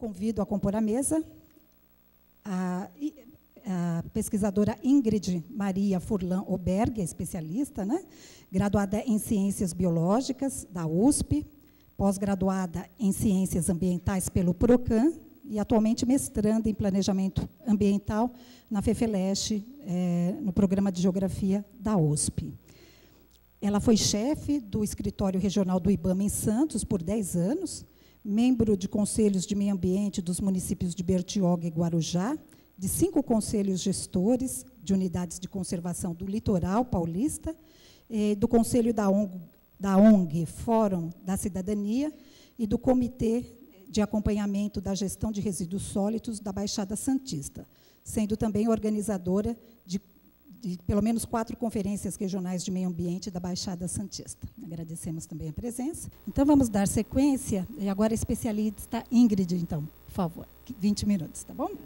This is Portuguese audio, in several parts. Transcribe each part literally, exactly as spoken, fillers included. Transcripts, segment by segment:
convido a compor a mesa a, a pesquisadora Ingrid Maria Furlan Oberg, especialista, né? Graduada em Ciências Biológicas, da U S P, pós-graduada em Ciências Ambientais pelo PROCAN, e atualmente mestranda em Planejamento Ambiental na FEFELESH, é, no Programa de Geografia da U S P. Ela foi chefe do Escritório Regional do IBAMA em Santos por dez anos, membro de conselhos de meio ambiente dos municípios de Bertioga e Guarujá, de cinco conselhos gestores de unidades de conservação do litoral paulista, eh, do conselho da ONG, da ONG Fórum da Cidadania e do Comitê de Acompanhamento da Gestão de Resíduos Sólidos da Baixada Santista, sendo também organizadora de, de pelo menos quatro conferências regionais de meio ambiente da Baixada Santista. Agradecemos também a presença. Então, vamos dar sequência, e agora a especialista Ingrid, então, por favor, vinte minutos, tá bom?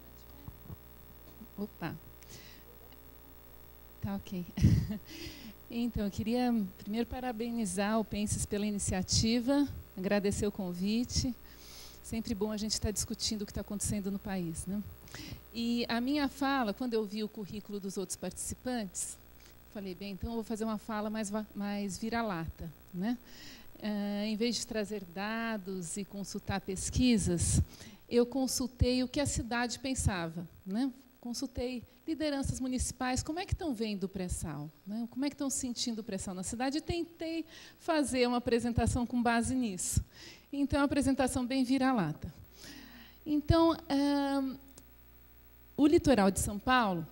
Opa. Tá ok. Então, eu queria primeiro parabenizar o Penses pela iniciativa, agradecer o convite. Sempre bom a gente estar discutindo o que está acontecendo no país, né? E a minha fala, quando eu vi o currículo dos outros participantes, falei, bem, então eu vou fazer uma fala mais, mais vira-lata, né? Uh, em vez de trazer dados e consultar pesquisas, eu consultei o que a cidade pensava, né? Consultei lideranças municipais, como é que estão vendo o pré-sal, né? Como é que estão sentindo o pré-sal na cidade, e tentei fazer uma apresentação com base nisso. Então, a apresentação bem vira-lata. Então, ah, o litoral de São Paulo,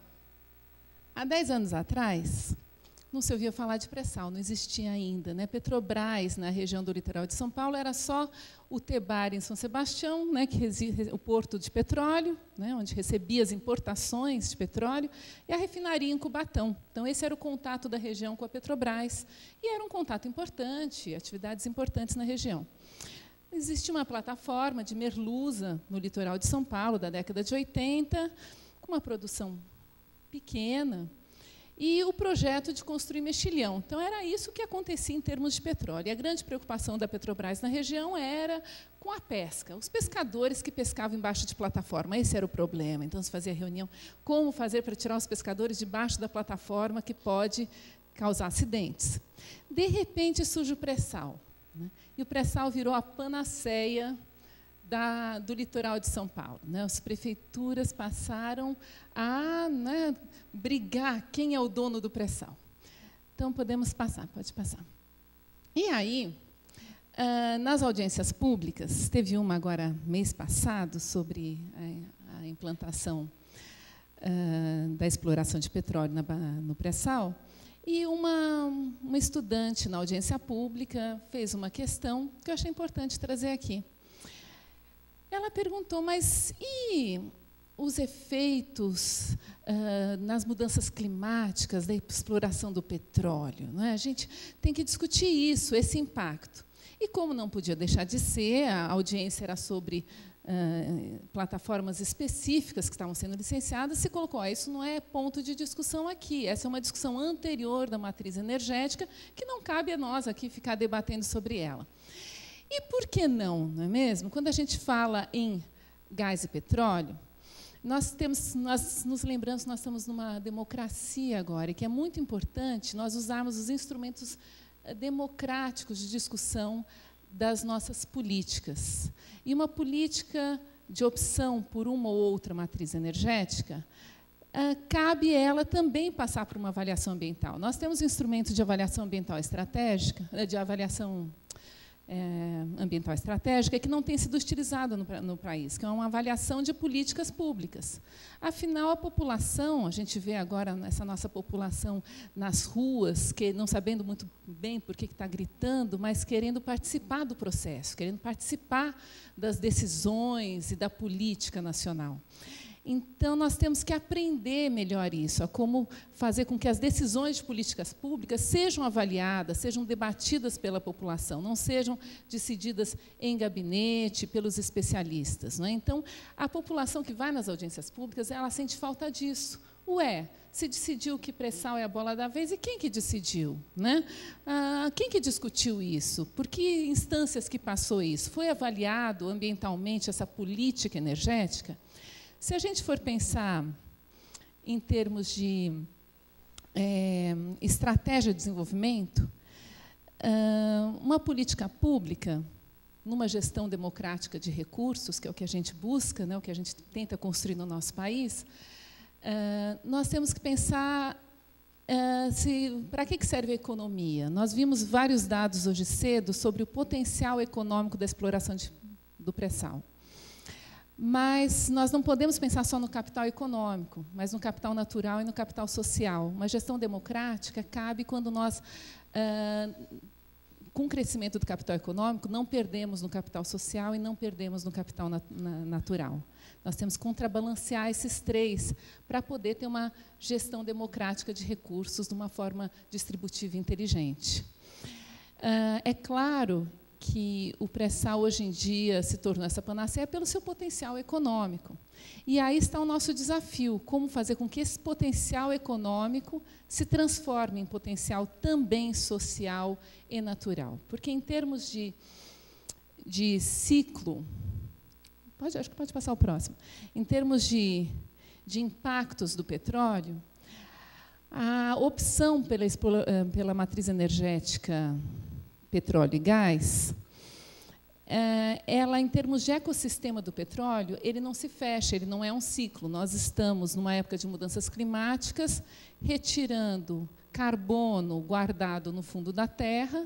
há dez anos atrás, não se ouvia falar de pré-sal, não existia ainda, né? Petrobras, na região do litoral de São Paulo, era só o Tebar, em São Sebastião, né, que reside, o porto de petróleo, né, onde recebia as importações de petróleo, e a refinaria em Cubatão. Então, esse era o contato da região com a Petrobras, e era um contato importante, atividades importantes na região. Existe uma plataforma de merluza no litoral de São Paulo, da década de oitenta, com uma produção pequena, e o projeto de construir mexilhão. Então, era isso que acontecia em termos de petróleo. E a grande preocupação da Petrobras na região era com a pesca. Os pescadores que pescavam embaixo de plataforma, esse era o problema. Então, se fazia reunião, como fazer para tirar os pescadores debaixo da plataforma, que pode causar acidentes. De repente, surge o pré-sal, né? E o pré-sal virou a panaceia Da, do litoral de São Paulo, né? As prefeituras passaram a, né, brigar quem é o dono do pré-sal. Então, podemos passar, pode passar. E aí, ah, nas audiências públicas, teve uma agora, mês passado, sobre a, a implantação ah, da exploração de petróleo na, no pré-sal, e uma, uma estudante na audiência pública fez uma questão que eu achei importante trazer aqui. Ela perguntou, mas e os efeitos uh, nas mudanças climáticas da exploração do petróleo? Não é? A gente tem que discutir isso, esse impacto. E como não podia deixar de ser, a audiência era sobre uh, plataformas específicas que estavam sendo licenciadas, se colocou, ah, isso não é ponto de discussão aqui, essa é uma discussão anterior da matriz energética, que não cabe a nós aqui ficar debatendo sobre ela. E por que não, não é mesmo? Quando a gente fala em gás e petróleo, nós, temos, nós nos lembramos que nós estamos numa democracia agora, e que é muito importante nós usarmos os instrumentos democráticos de discussão das nossas políticas. E uma política de opção por uma ou outra matriz energética, cabe ela também passar por uma avaliação ambiental. Nós temos instrumentos de avaliação ambiental estratégica, de avaliação É, ambiental estratégica, que não tem sido utilizada no, no país, que é uma avaliação de políticas públicas. Afinal, a população, a gente vê agora essa nossa população nas ruas, que não sabendo muito bem por que está gritando, mas querendo participar do processo, querendo participar das decisões e da política nacional. Então, nós temos que aprender melhor isso, a como fazer com que as decisões de políticas públicas sejam avaliadas, sejam debatidas pela população, não sejam decididas em gabinete, pelos especialistas, não é? Então, a população que vai nas audiências públicas, ela sente falta disso. Ué, se decidiu que pré-sal é a bola da vez, e quem que decidiu? Né? Ah, quem que discutiu isso? Por que instâncias que passou isso? Foi avaliado ambientalmente essa política energética? Se a gente for pensar em termos de é, estratégia de desenvolvimento, ah, uma política pública, numa gestão democrática de recursos, que é o que a gente busca, né, o que a gente tenta construir no nosso país, Uh, nós temos que pensar uh, se, para que serve a economia. Nós vimos vários dados hoje cedo sobre o potencial econômico da exploração de, do pré-sal. Mas nós não podemos pensar só no capital econômico, mas no capital natural e no capital social. Uma gestão democrática cabe quando nós, uh, com o crescimento do capital econômico, não perdemos no capital social e não perdemos no capital nat na, natural. Nós temos que contrabalancear esses três para poder ter uma gestão democrática de recursos de uma forma distributiva e inteligente. Uh, é claro que o pré-sal, hoje em dia, se tornou essa panaceia pelo seu potencial econômico. E aí está o nosso desafio, como fazer com que esse potencial econômico se transforme em potencial também social e natural. Porque, em termos de, de ciclo, pode, acho que pode passar o próximo, em termos de, de impactos do petróleo, a opção pela, pela matriz energética petróleo e gás, ela, em termos de ecossistema do petróleo, ele não se fecha, ele não é um ciclo. Nós estamos, numa época de mudanças climáticas, retirando carbono guardado no fundo da terra,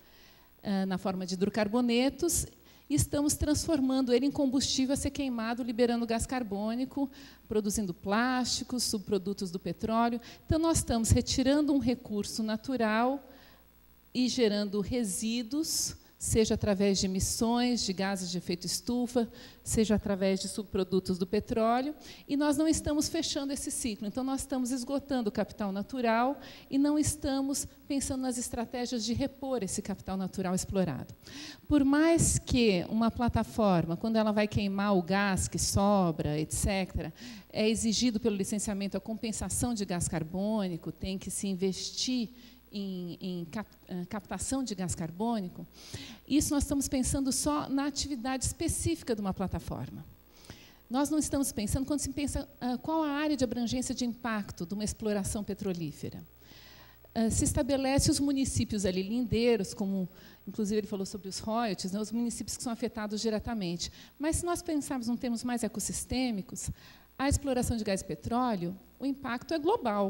na forma de hidrocarbonetos, e estamos transformando ele em combustível a ser queimado, liberando gás carbônico, produzindo plásticos, subprodutos do petróleo. Então, nós estamos retirando um recurso natural e gerando resíduos, seja através de emissões de gases de efeito estufa, seja através de subprodutos do petróleo, e nós não estamos fechando esse ciclo. Então, nós estamos esgotando o capital natural e não estamos pensando nas estratégias de repor esse capital natural explorado. Por mais que uma plataforma, quando ela vai queimar o gás que sobra, etcétera, é exigido pelo licenciamento a compensação de gás carbônico, tem que se investir Em, em cap, captação de gás carbônico, isso nós estamos pensando só na atividade específica de uma plataforma. Nós não estamos pensando, quando se pensa uh, qual a área de abrangência de impacto de uma exploração petrolífera. Uh, se estabelece os municípios ali lindeiros, como, inclusive, ele falou sobre os royalties, né, os municípios que são afetados diretamente. Mas, se nós pensarmos em termos mais ecossistêmicos, a exploração de gás e petróleo, o impacto é global.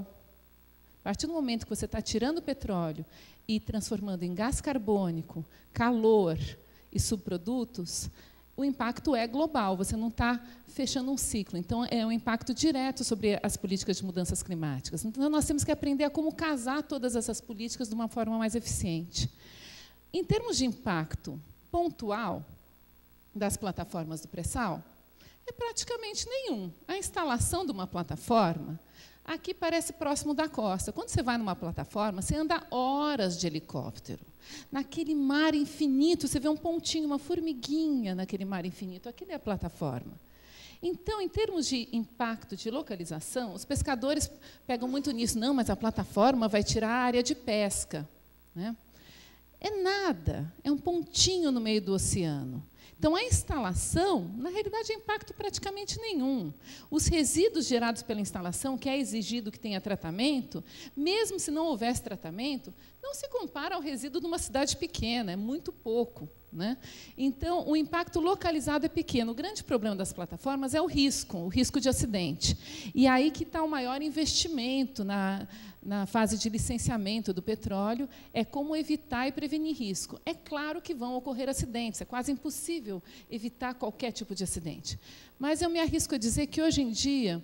A partir do momento que você está tirando o petróleo e transformando em gás carbônico, calor e subprodutos, o impacto é global, você não está fechando um ciclo. Então, é um impacto direto sobre as políticas de mudanças climáticas. Então, nós temos que aprender a como casar todas essas políticas de uma forma mais eficiente. Em termos de impacto pontual das plataformas do pré-sal, é praticamente nenhum. A instalação de uma plataforma aqui parece próximo da costa. Quando você vai numa plataforma, você anda horas de helicóptero. Naquele mar infinito, você vê um pontinho, uma formiguinha naquele mar infinito. Aquilo é a plataforma. Então, em termos de impacto de localização, os pescadores pegam muito nisso. Não, mas a plataforma vai tirar a área de pesca, né? É nada, é um pontinho no meio do oceano. Então, a instalação, na realidade, é impacto praticamente nenhum. Os resíduos gerados pela instalação, que é exigido que tenha tratamento, mesmo se não houvesse tratamento, não se compara ao resíduo de uma cidade pequena, é muito pouco, né? Então, o impacto localizado é pequeno. O grande problema das plataformas é o risco, o risco de acidente. E aí que está o maior investimento na, na fase de licenciamento do petróleo, é como evitar e prevenir risco. É claro que vão ocorrer acidentes, é quase impossível evitar qualquer tipo de acidente. Mas eu me arrisco a dizer que, hoje em dia,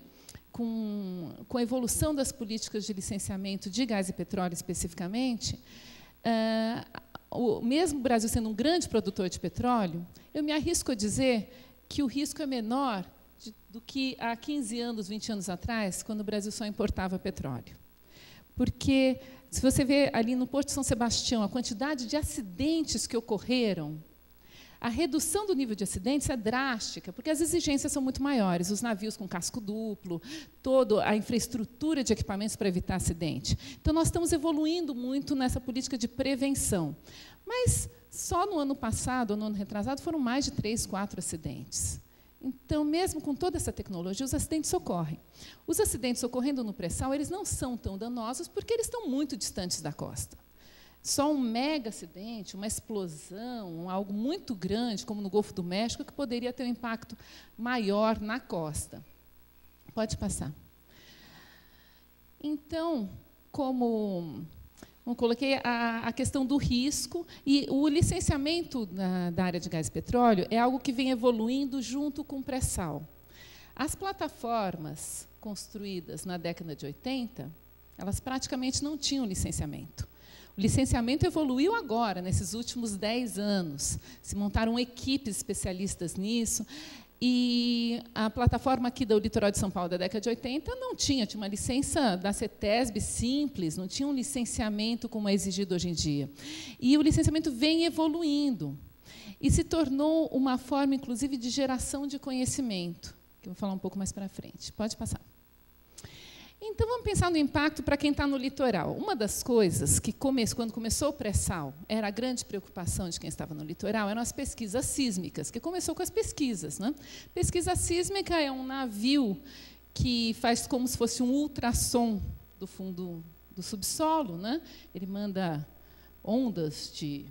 com, com a evolução das políticas de licenciamento de gás e petróleo, especificamente, uh, o, mesmo o Brasil sendo um grande produtor de petróleo, eu me arrisco a dizer que o risco é menor de, do que há quinze anos, vinte anos atrás, quando o Brasil só importava petróleo. Porque, se você vê ali no Porto de São Sebastião, a quantidade de acidentes que ocorreram, a redução do nível de acidentes é drástica, porque as exigências são muito maiores, os navios com casco duplo, toda a infraestrutura de equipamentos para evitar acidente. Então, nós estamos evoluindo muito nessa política de prevenção. Mas, só no ano passado, no ano retrasado, foram mais de três, quatro acidentes. Então, mesmo com toda essa tecnologia, os acidentes ocorrem. Os acidentes ocorrendo no pré-sal, eles não são tão danosos, porque eles estão muito distantes da costa. Só um mega acidente, uma explosão, algo muito grande, como no Golfo do México, que poderia ter um impacto maior na costa. Pode passar. Então, como eu coloquei a, a questão do risco, e o licenciamento na, da área de gás e petróleo é algo que vem evoluindo junto com o pré-sal. As plataformas construídas na década de oitenta, elas praticamente não tinham licenciamento. O licenciamento evoluiu agora, nesses últimos dez anos. Se montaram equipes especialistas nisso. E a plataforma aqui do litoral de São Paulo da década de oitenta não tinha, tinha uma licença da CETESB simples, não tinha um licenciamento como é exigido hoje em dia. E o licenciamento vem evoluindo. E se tornou uma forma, inclusive, de geração de conhecimento, que eu vou falar um pouco mais para frente. Pode passar. Então, vamos pensar no impacto para quem está no litoral. Uma das coisas que, come, quando começou o pré-sal, era a grande preocupação de quem estava no litoral, eram as pesquisas sísmicas, que começou com as pesquisas. Né? Pesquisa sísmica é um navio que faz como se fosse um ultrassom do fundo do subsolo. Né? Ele manda ondas de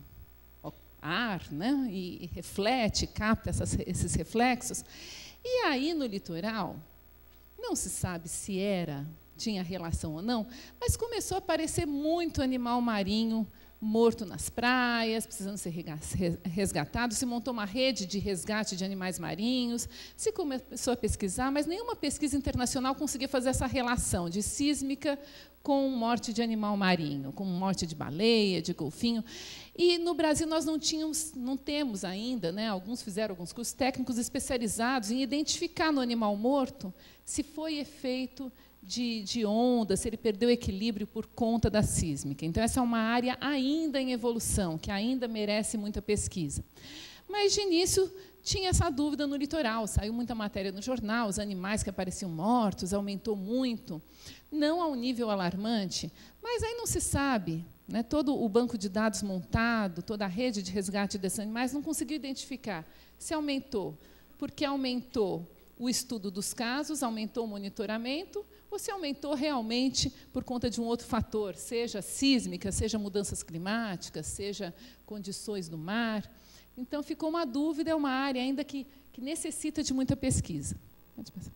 ar, né? e, e reflete, capta essas, esses reflexos. E aí, no litoral, não se sabe se era, tinha relação ou não, mas começou a aparecer muito animal marinho morto nas praias, precisando ser resgatado. Se montou uma rede de resgate de animais marinhos, se começou a pesquisar, mas nenhuma pesquisa internacional conseguia fazer essa relação de sísmica com morte de animal marinho, com morte de baleia, de golfinho. E no Brasil nós não tínhamos, não temos ainda, né, alguns fizeram alguns cursos técnicos especializados em identificar no animal morto se foi efeito de, de onda, se ele perdeu equilíbrio por conta da sísmica. Então, essa é uma área ainda em evolução, que ainda merece muita pesquisa. Mas, de início, tinha essa dúvida no litoral. Saiu muita matéria no jornal, os animais que apareciam mortos, aumentou muito. Não a um nível alarmante, mas aí não se sabe. Né, todo o banco de dados montado, toda a rede de resgate desses animais, não conseguiu identificar se aumentou porque aumentou o estudo dos casos, aumentou o monitoramento, ou se aumentou realmente por conta de um outro fator, seja sísmica, seja mudanças climáticas, seja condições do mar. Então, ficou uma dúvida, é uma área ainda que, que necessita de muita pesquisa. Pode passar.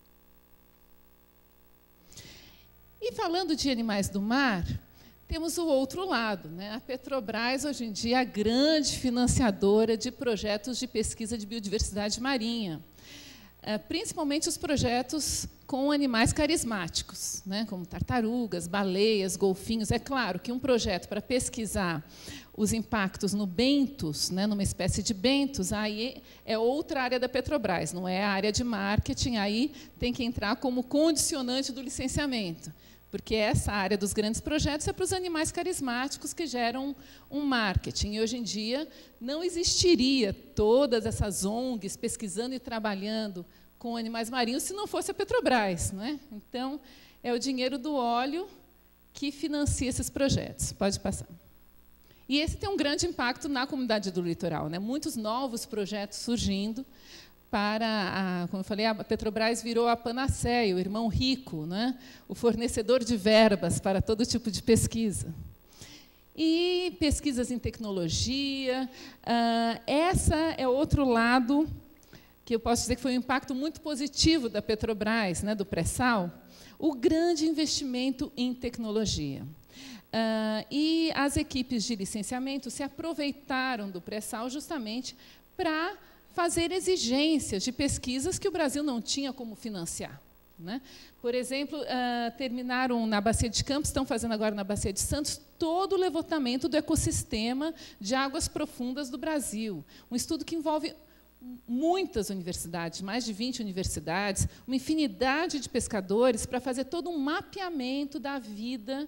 E, falando de animais do mar, temos o outro lado. Né? A Petrobras, hoje em dia, é a grande financiadora de projetos de pesquisa de biodiversidade marinha, principalmente os projetos com animais carismáticos, né? como tartarugas, baleias, golfinhos. É claro que um projeto para pesquisar os impactos no bentos, né, numa espécie de bentos, aí é outra área da Petrobras, não é a área de marketing, aí tem que entrar como condicionante do licenciamento, porque essa área dos grandes projetos é para os animais carismáticos que geram um marketing. E, hoje em dia, não existiria todas essas O N Gs pesquisando e trabalhando com animais marinhos se não fosse a Petrobras. Não é? Então, é o dinheiro do óleo que financia esses projetos. Pode passar. E esse tem um grande impacto na comunidade do litoral. Né? Muitos novos projetos surgindo. Para, a, como eu falei, a Petrobras virou a panaceia, o irmão rico, né? o fornecedor de verbas para todo tipo de pesquisa. E pesquisas em tecnologia, uh, essa é outro lado que eu posso dizer que foi um impacto muito positivo da Petrobras, né, do pré-sal, o grande investimento em tecnologia. Uh, e as equipes de licenciamento se aproveitaram do pré-sal justamente para fazer exigências de pesquisas que o Brasil não tinha como financiar. Né? Por exemplo, uh, terminaram na Bacia de Campos, estão fazendo agora na Bacia de Santos, todo o levantamento do ecossistema de águas profundas do Brasil. Um estudo que envolve muitas universidades, mais de vinte universidades, uma infinidade de pescadores, para fazer todo um mapeamento da vida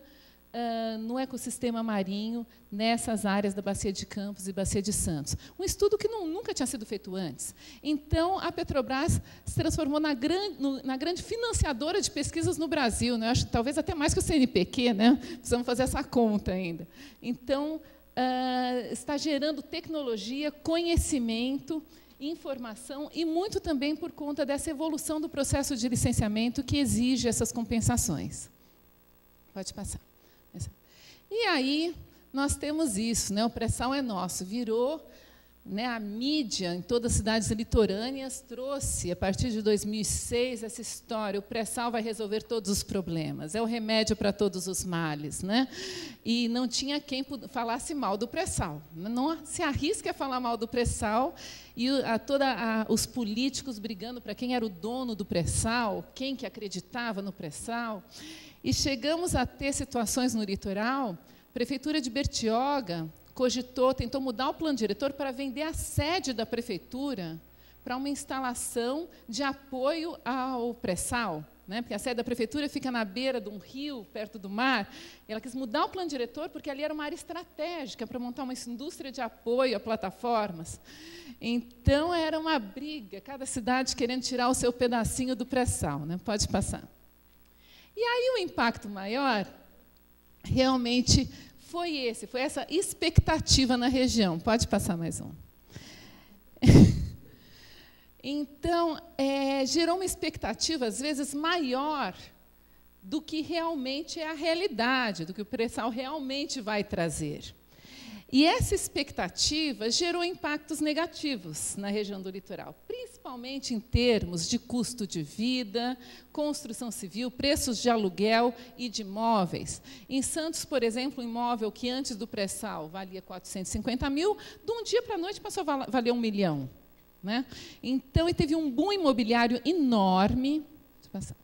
uh, no ecossistema marinho, nessas áreas da Bacia de Campos e Bacia de Santos. Um estudo que não, nunca tinha sido feito antes. Então, a Petrobras se transformou na, gran, no, na grande financiadora de pesquisas no Brasil, né? Acho, talvez até mais que o C N P Q, né? Precisamos fazer essa conta ainda. Então, uh, está gerando tecnologia, conhecimento, informação, e muito também por conta dessa evolução do processo de licenciamento que exige essas compensações. Pode passar. E aí, nós temos isso, né? O pré-sal é nosso, virou, né, a mídia em todas as cidades litorâneas, trouxe, a partir de dois mil e seis, essa história, o pré-sal vai resolver todos os problemas, é o remédio para todos os males. Né? E não tinha quem falasse mal do pré-sal. Não se arrisque a falar mal do pré-sal, e a, toda a, os políticos brigando para quem era o dono do pré-sal, quem que acreditava no pré-sal. E chegamos a ter situações no litoral. A Prefeitura de Bertioga cogitou, tentou mudar o plano diretor para vender a sede da prefeitura para uma instalação de apoio ao pré-sal, né? Porque a sede da prefeitura fica na beira de um rio, perto do mar. E ela quis mudar o plano diretor porque ali era uma área estratégica para montar uma indústria de apoio a plataformas. Então, era uma briga, cada cidade querendo tirar o seu pedacinho do pré-sal. Né? Pode passar. E aí o impacto maior realmente foi esse, foi essa expectativa na região. Pode passar mais um. Então, é, gerou uma expectativa, às vezes, maior do que realmente é a realidade, do que o pré-sal realmente vai trazer. E essa expectativa gerou impactos negativos na região do litoral, principalmente em termos de custo de vida, construção civil, preços de aluguel e de imóveis. Em Santos, por exemplo, um imóvel que antes do pré-sal valia quatrocentos e cinquenta mil, de um dia para a noite passou a valer um milhão. Né? Então, teve um boom imobiliário enorme. Deixa eu passar.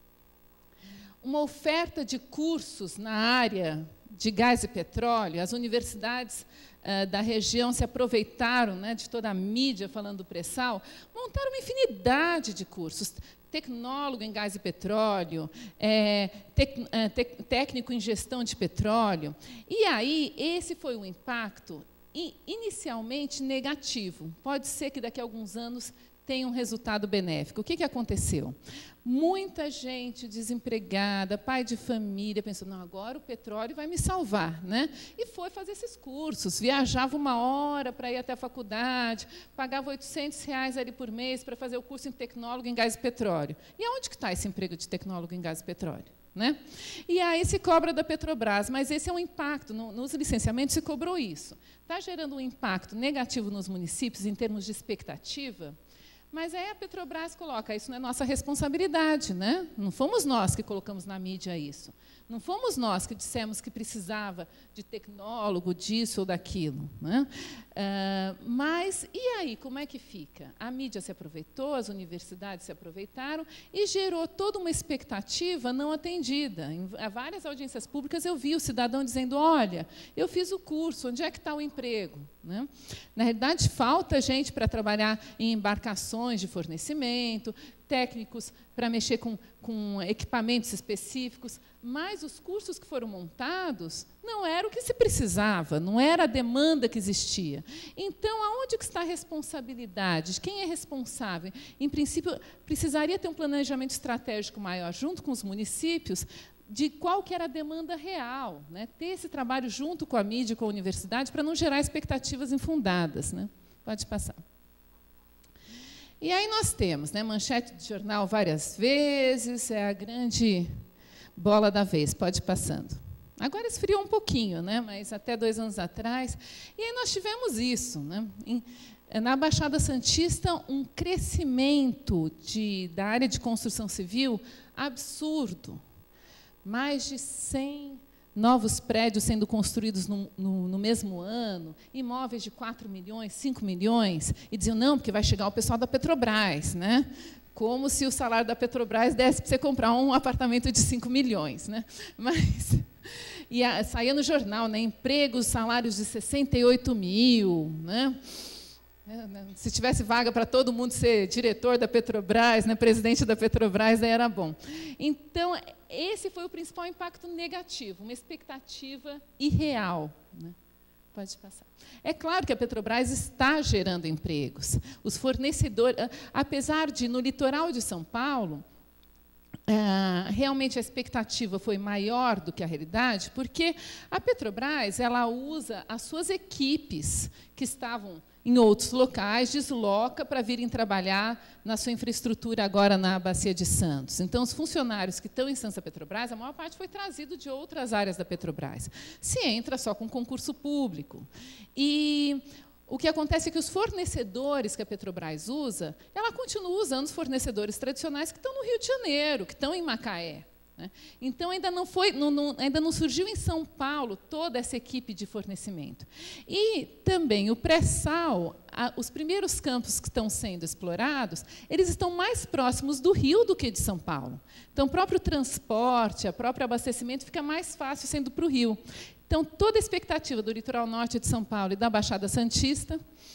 Uma oferta de cursos na área de gás e petróleo. As universidades uh, da região se aproveitaram, né, de toda a mídia falando do pré-sal, montaram uma infinidade de cursos. Tecnólogo em gás e petróleo, é, tec, é, tec, técnico em gestão de petróleo. E aí, esse foi um impacto inicialmente negativo. Pode ser que daqui a alguns anos tenha um resultado benéfico. O que, que aconteceu? Muita gente desempregada, pai de família, pensou, não, agora o petróleo vai me salvar. Né? E foi fazer esses cursos, viajava uma hora para ir até a faculdade, pagava oitocentos reais ali por mês para fazer o curso em tecnólogo em gás e petróleo. E aonde que está esse emprego de tecnólogo em gás e petróleo? Né? E aí se cobra da Petrobras, mas esse é um impacto, no, nos licenciamentos se cobrou isso. Está gerando um impacto negativo nos municípios em termos de expectativa, mas aí a Petrobras coloca, isso não é nossa responsabilidade, né? Não fomos nós que colocamos na mídia isso. Não fomos nós que dissemos que precisava de tecnólogo, disso ou daquilo. Né? Uh, mas, e aí, como é que fica? A mídia se aproveitou, as universidades se aproveitaram e gerou toda uma expectativa não atendida. Em várias audiências públicas eu vi o cidadão dizendo, olha, eu fiz o curso, onde é que está o emprego? Né? Na realidade, falta gente para trabalhar em embarcações de fornecimento, técnicos para mexer com, com equipamentos específicos, mas os cursos que foram montados não era o que se precisava, não era a demanda que existia. Então, aonde que está a responsabilidade? Quem é responsável? Em princípio, precisaria ter um planejamento estratégico maior, junto com os municípios, de qual que era a demanda real, né? Ter esse trabalho junto com a mídia e com a universidade para não gerar expectativas infundadas. Né? Pode passar. E aí nós temos, né, manchete de jornal várias vezes, é a grande bola da vez, pode ir passando. Agora esfriou um pouquinho, né, mas até dois anos atrás. E aí nós tivemos isso. Né, em, na Baixada Santista, um crescimento de, da área de construção civil absurdo. Mais de cem novos prédios sendo construídos no, no, no mesmo ano, imóveis de quatro milhões, cinco milhões, e diziam, não, porque vai chegar o pessoal da Petrobras, né? Como se o salário da Petrobras desse para você comprar um apartamento de cinco milhões. Né? Mas, e a, saía no jornal, né? Empregos, salários de sessenta e oito mil. Né? Se tivesse vaga para todo mundo ser diretor da Petrobras, né, presidente da Petrobras, aí era bom. Então, esse foi o principal impacto negativo, uma expectativa irreal, né? Pode passar. É claro que a Petrobras está gerando empregos. Os fornecedores, apesar de, no litoral de São Paulo, Uh, realmente a expectativa foi maior do que a realidade, porque a Petrobras ela usa as suas equipes que estavam em outros locais, desloca para virem trabalhar na sua infraestrutura agora na Bacia de Santos. Então, os funcionários que estão em Santos Petrobras, a maior parte foi trazido de outras áreas da Petrobras. Se entra só com concurso público. E o que acontece é que os fornecedores que a Petrobras usa, ela continua usando os fornecedores tradicionais que estão no Rio de Janeiro, que estão em Macaé, né? Então, ainda não, foi, não, não, ainda não surgiu em São Paulo toda essa equipe de fornecimento. E também o pré-sal, os primeiros campos que estão sendo explorados, eles estão mais próximos do Rio do que de São Paulo. Então, o próprio transporte, o próprio abastecimento fica mais fácil sendo para o Rio. Então, toda a expectativa do litoral norte de São Paulo e da Baixada Santista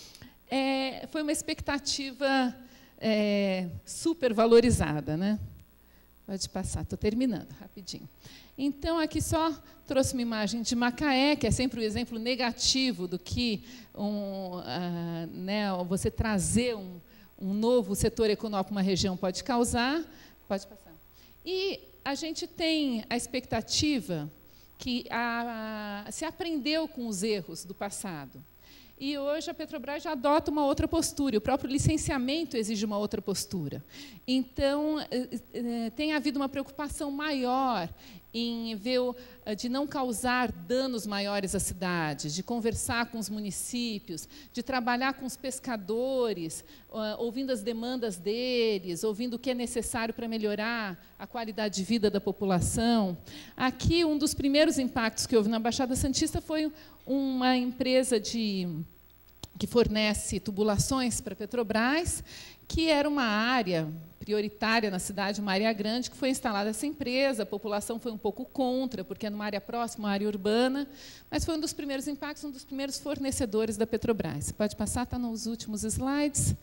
é, foi uma expectativa é, supervalorizada, né? Pode passar, estou terminando, rapidinho. Então, aqui só trouxe uma imagem de Macaé, que é sempre o um exemplo negativo do que um, uh, né, você trazer um, um novo setor econômico para uma região pode causar. Pode passar. E a gente tem a expectativa que a, a, se aprendeu com os erros do passado. E hoje a Petrobras já adota uma outra postura, o próprio licenciamento exige uma outra postura. Então, tem havido uma preocupação maior em ver, de não causar danos maiores à cidade, de conversar com os municípios, de trabalhar com os pescadores, ouvindo as demandas deles, ouvindo o que é necessário para melhorar a qualidade de vida da população. Aqui, um dos primeiros impactos que houve na Baixada Santista foi uma empresa de, que fornece tubulações para a Petrobras, que era uma área prioritária na cidade, uma área grande, que foi instalada essa empresa, a população foi um pouco contra, porque é numa área próxima, uma área urbana, mas foi um dos primeiros impactos, um dos primeiros fornecedores da Petrobras. Pode passar, está nos últimos slides.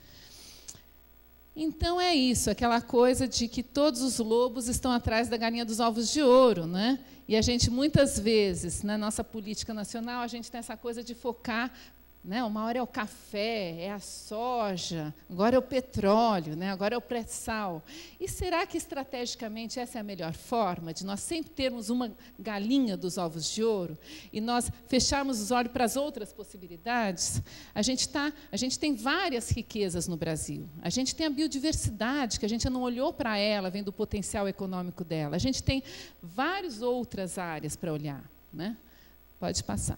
Então, é isso, aquela coisa de que todos os lobos estão atrás da galinha dos ovos de ouro, né? E a gente, muitas vezes, na nossa política nacional, a gente tem essa coisa de focar, né? Uma hora é o café, é a soja, agora é o petróleo, né? Agora é o pré-sal. E será que, estrategicamente, essa é a melhor forma de nós sempre termos uma galinha dos ovos de ouro e nós fecharmos os olhos para as outras possibilidades? A gente, tá, a gente tem várias riquezas no Brasil. A gente tem a biodiversidade, que a gente não olhou para ela, vendo o potencial econômico dela. A gente tem várias outras áreas para olhar, né? Pode passar.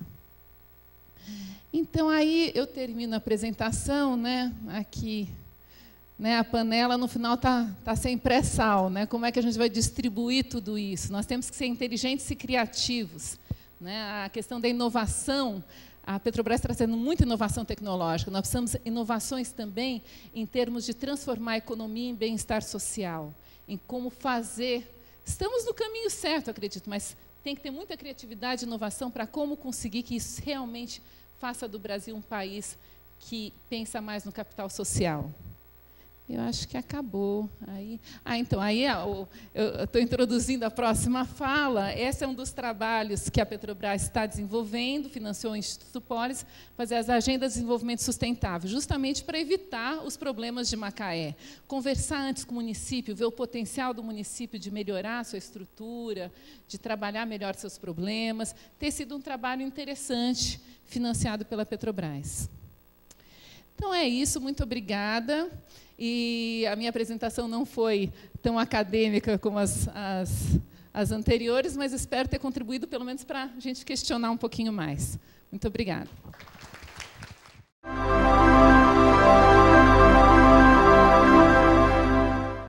Então, aí eu termino a apresentação, né? Aqui, né, a panela, no final, está tá sem pré-sal, né? Como é que a gente vai distribuir tudo isso? Nós temos que ser inteligentes e criativos, né? A questão da inovação, a Petrobras está trazendo muita inovação tecnológica, nós precisamos de inovações também em termos de transformar a economia em bem-estar social, em como fazer. Estamos no caminho certo, acredito, mas tem que ter muita criatividade e inovação para como conseguir que isso realmente faça do Brasil um país que pensa mais no capital social. Eu acho que acabou. Aí, ah, então, aí eu estou introduzindo a próxima fala. Esse é um dos trabalhos que a Petrobras está desenvolvendo, financiou o Instituto Polis, fazer as agendas de desenvolvimento sustentável, justamente para evitar os problemas de Macaé. Conversar antes com o município, ver o potencial do município de melhorar a sua estrutura, de trabalhar melhor seus problemas. Ter sido um trabalho interessante, financiado pela Petrobras. Então, é isso. Muito obrigada. E a minha apresentação não foi tão acadêmica como as, as, as anteriores, mas espero ter contribuído, pelo menos, para a gente questionar um pouquinho mais. Muito obrigada.